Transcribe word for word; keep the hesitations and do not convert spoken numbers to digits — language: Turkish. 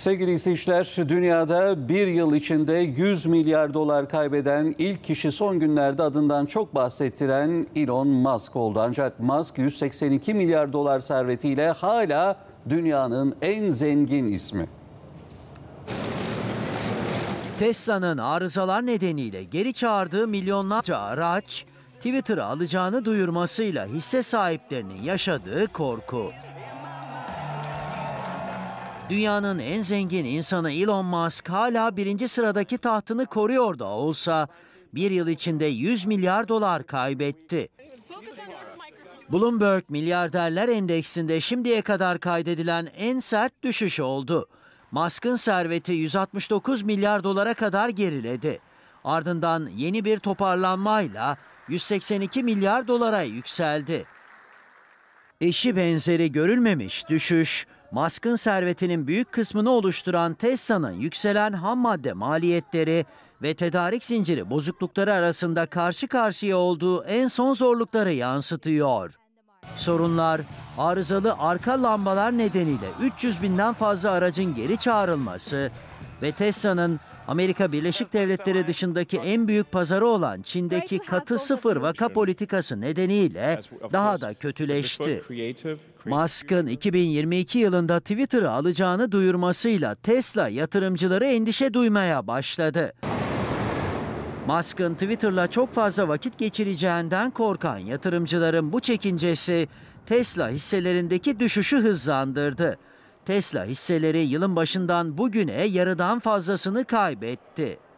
Sevgili izleyiciler, dünyada bir yıl içinde yüz milyar dolar kaybeden ilk kişi son günlerde adından çok bahsettiren Elon Musk oldu. Ancak Musk yüz seksen iki milyar dolar servetiyle hala dünyanın en zengin ismi. Tesla'nın arızalar nedeniyle geri çağırdığı milyonlarca araç, Twitter'ı alacağını duyurmasıyla hisse sahiplerinin yaşadığı korku. Dünyanın en zengin insanı Elon Musk hala birinci sıradaki tahtını koruyor da olsa bir yıl içinde yüz milyar dolar kaybetti. Bloomberg Milyarderler Endeksinde şimdiye kadar kaydedilen en sert düşüş oldu. Musk'ın serveti yüz altmış dokuz milyar dolara kadar geriledi. Ardından yeni bir toparlanmayla yüz seksen iki milyar dolara yükseldi. Eşi benzeri görülmemiş düşüş, Musk'ın servetinin büyük kısmını oluşturan Tesla'nın yükselen ham madde maliyetleri ve tedarik zinciri bozuklukları arasında karşı karşıya olduğu en son zorlukları yansıtıyor. Sorunlar, arızalı arka lambalar nedeniyle üç yüz binden fazla aracın geri çağrılması ve Tesla'nın Amerika Birleşik Devletleri dışındaki en büyük pazarı olan Çin'deki katı sıfır vaka politikası nedeniyle daha da kötüleşti. Musk'ın iki bin yirmi iki yılında Twitter'ı alacağını duyurmasıyla Tesla yatırımcıları endişe duymaya başladı. Musk'ın Twitter'la çok fazla vakit geçireceğinden korkan yatırımcıların bu çekincesi Tesla hisselerindeki düşüşü hızlandırdı. Tesla hisseleri yılın başından bugüne yarıdan fazlasını kaybetti.